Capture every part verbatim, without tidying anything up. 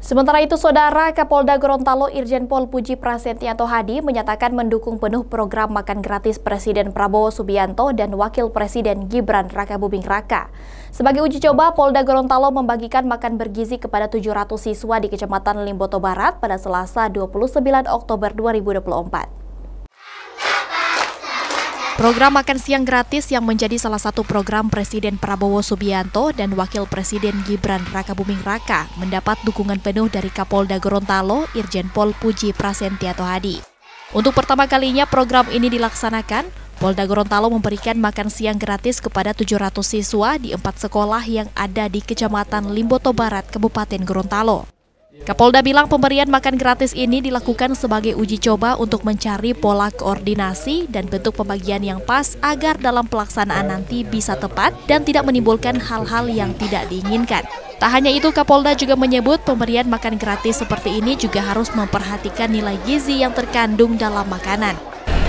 Sementara itu, Saudara Kapolda Gorontalo Irjen Pol Puji Prasetyanto Hadi menyatakan mendukung penuh program makan gratis Presiden Prabowo Subianto dan Wakil Presiden Gibran Rakabuming Raka. Sebagai uji coba, Polda Gorontalo membagikan makan bergizi kepada tujuh ratus siswa di Kecamatan Limboto Barat pada Selasa dua puluh sembilan Oktober dua ribu dua puluh empat. Program makan siang gratis yang menjadi salah satu program Presiden Prabowo Subianto dan Wakil Presiden Gibran Rakabuming Raka mendapat dukungan penuh dari Kapolda Gorontalo Irjen Pol Puji Prasetyanto Hadi. Untuk pertama kalinya program ini dilaksanakan, Polda Gorontalo memberikan makan siang gratis kepada tujuh ratus siswa di empat sekolah yang ada di Kecamatan Limboto Barat, Kabupaten Gorontalo. Kapolda bilang pemberian makan gratis ini dilakukan sebagai uji coba untuk mencari pola koordinasi dan bentuk pembagian yang pas agar dalam pelaksanaan nanti bisa tepat dan tidak menimbulkan hal-hal yang tidak diinginkan. Tak hanya itu, Kapolda juga menyebut pemberian makan gratis seperti ini juga harus memperhatikan nilai gizi yang terkandung dalam makanan.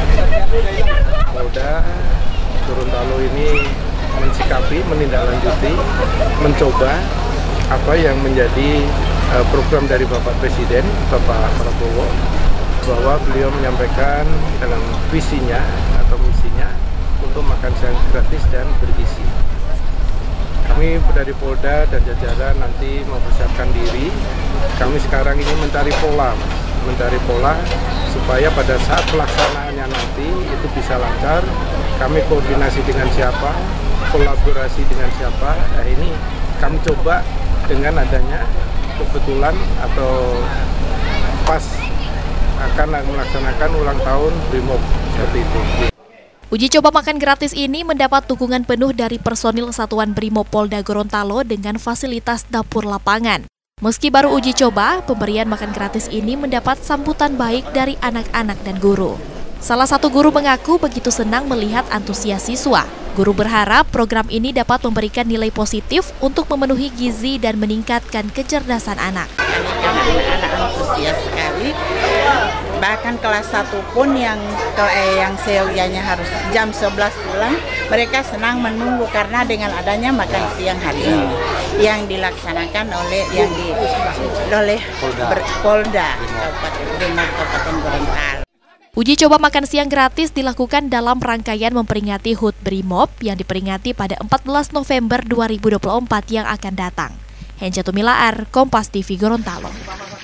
Polda Gorontalo ini mensikapi, menindaklanjuti, mencoba apa yang menjadi program dari Bapak Presiden, Bapak Prabowo, bahwa beliau menyampaikan dalam visinya atau misinya untuk makan siang gratis dan bergizi. Kami dari Polda dan jajaran nanti mempersiapkan diri. Kami sekarang ini mencari pola, mencari pola supaya pada saat pelaksanaannya nanti itu bisa lancar. Kami koordinasi dengan siapa, kolaborasi dengan siapa. Nah, ini kami coba dengan adanya kebetulan atau pas akan melaksanakan ulang tahun Brimob seperti itu. Uji coba makan gratis ini mendapat dukungan penuh dari personil Satuan Brimob Polda Gorontalo dengan fasilitas dapur lapangan. Meski baru uji coba, pemberian makan gratis ini mendapat sambutan baik dari anak-anak dan guru. Salah satu guru mengaku begitu senang melihat antusias siswa. Guru berharap program ini dapat memberikan nilai positif untuk memenuhi gizi dan meningkatkan kecerdasan anak. Anak-anak antusias sekali, bahkan kelas satu pun yang eh, yang seyogianya harus jam sebelas pulang, mereka senang menunggu karena dengan adanya makan siang hari ini yang dilaksanakan oleh yang di oleh Polda Kabupaten Gorontalo. Uji coba makan siang gratis dilakukan dalam rangkaian memperingati H U T Brimob yang diperingati pada empat belas November dua ribu dua puluh empat yang akan datang. Henca Tumilaar, Kompas T V Gorontalo.